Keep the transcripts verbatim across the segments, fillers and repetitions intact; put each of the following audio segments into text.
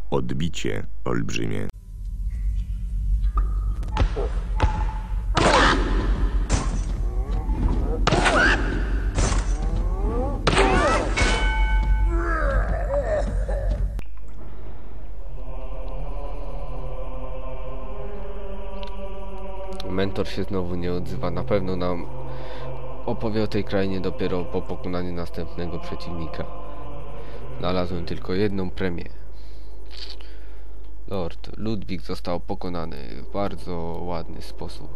Odbicie olbrzymie. Mentor się znowu nie odzywa. Na pewno nam opowie o tej krainie dopiero po pokonaniu następnego przeciwnika. Znalazłem tylko jedną premię. Lord Ludwik został pokonany w bardzo ładny sposób.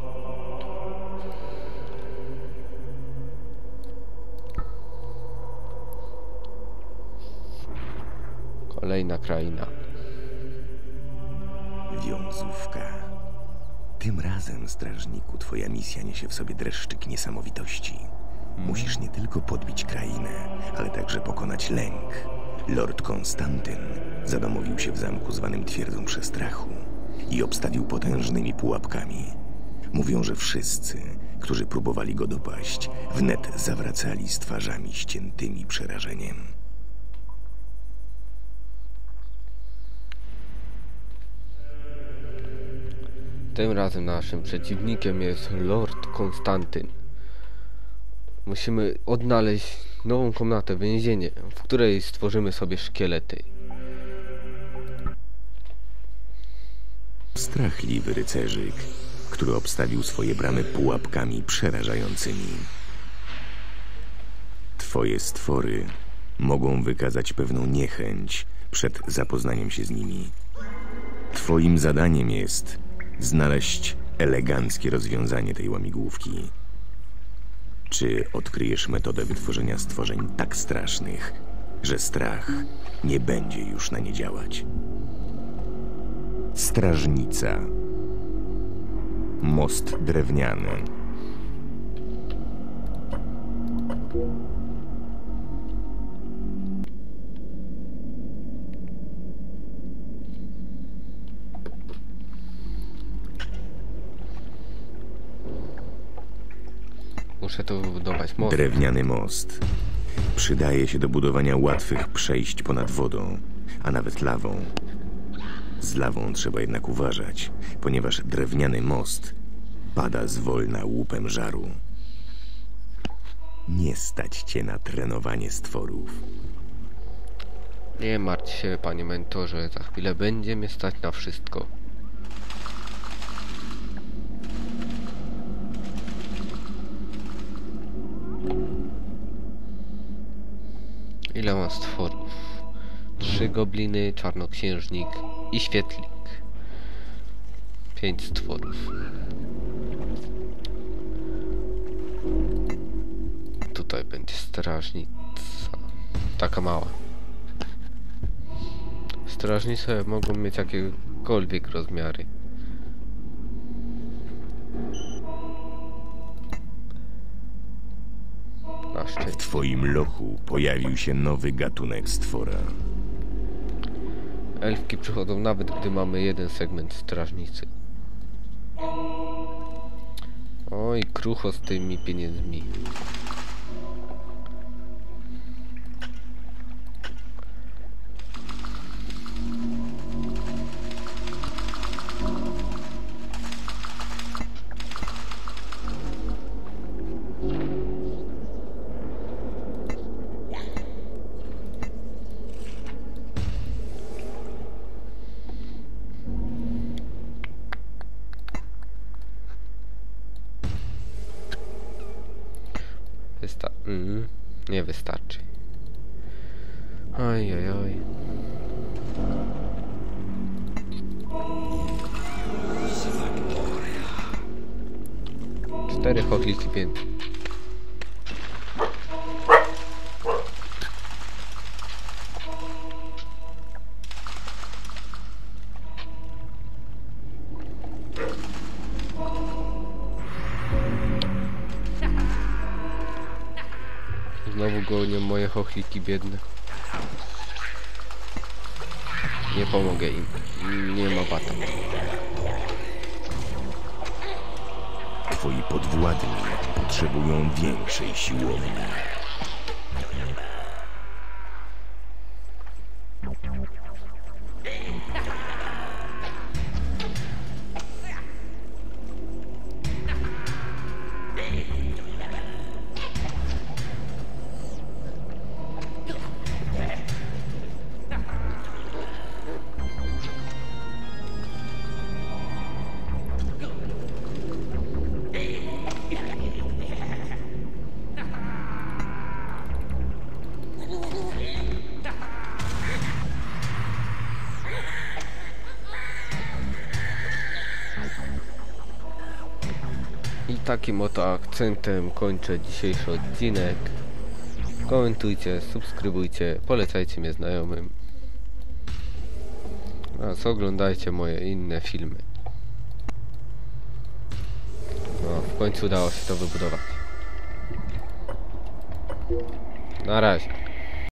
Kolejna kraina. Wiązówka. Tym razem, strażniku, twoja misja niesie w sobie dreszczyk niesamowitości. Musisz nie tylko podbić krainę, ale także pokonać lęk. Lord Konstantyn zadomowił się w zamku zwanym Twierdzą Przestrachu i obstawił potężnymi pułapkami. Mówią, że wszyscy, którzy próbowali go dopaść, wnet zawracali z twarzami ściętymi przerażeniem. Tym razem naszym przeciwnikiem jest Lord Konstantyn. Musimy odnaleźć nową komnatę, więzienie, w której stworzymy sobie szkielety. Strachliwy rycerzyk, który obstawił swoje bramy pułapkami przerażającymi. Twoje stwory mogą wykazać pewną niechęć przed zapoznaniem się z nimi. Twoim zadaniem jest znaleźć eleganckie rozwiązanie tej łamigłówki. Czy odkryjesz metodę wytworzenia stworzeń tak strasznych, że strach nie będzie już na nie działać? Strażnica. Most drewniany. Muszę tu wybudować most. Drewniany most. Przydaje się do budowania łatwych przejść ponad wodą, a nawet lawą. Z lawą trzeba jednak uważać, ponieważ drewniany most pada zwolna łupem żaru. Nie stać cię na trenowanie stworów. Nie martw się, panie mentorze, za chwilę będzie mnie stać na wszystko. Ile mam stworów? Trzy gobliny, czarnoksiężnik i świetlik. Pięć stworów. Tutaj będzie strażnica. Taka mała. Strażnice mogą mieć jakiekolwiek rozmiary. W twoim lochu pojawił się nowy gatunek stwora. Elfki przychodzą nawet, gdy mamy jeden segment strażnicy. Oj, krucho z tymi pieniędzmi. Wysta mm, nie wystarczy. Oj, oj, oj. Cztery chochliki więcej. Znowu gonią moje chochliki biedne. Nie pomogę im. Nie ma bata. Twoi podwładni potrzebują większej siłowni. takim oto akcentem kończę dzisiejszy odcinek. Komentujcie, subskrybujcie, polecajcie mnie znajomym. Oraz oglądajcie moje inne filmy. No, w końcu udało się to wybudować. Na razie.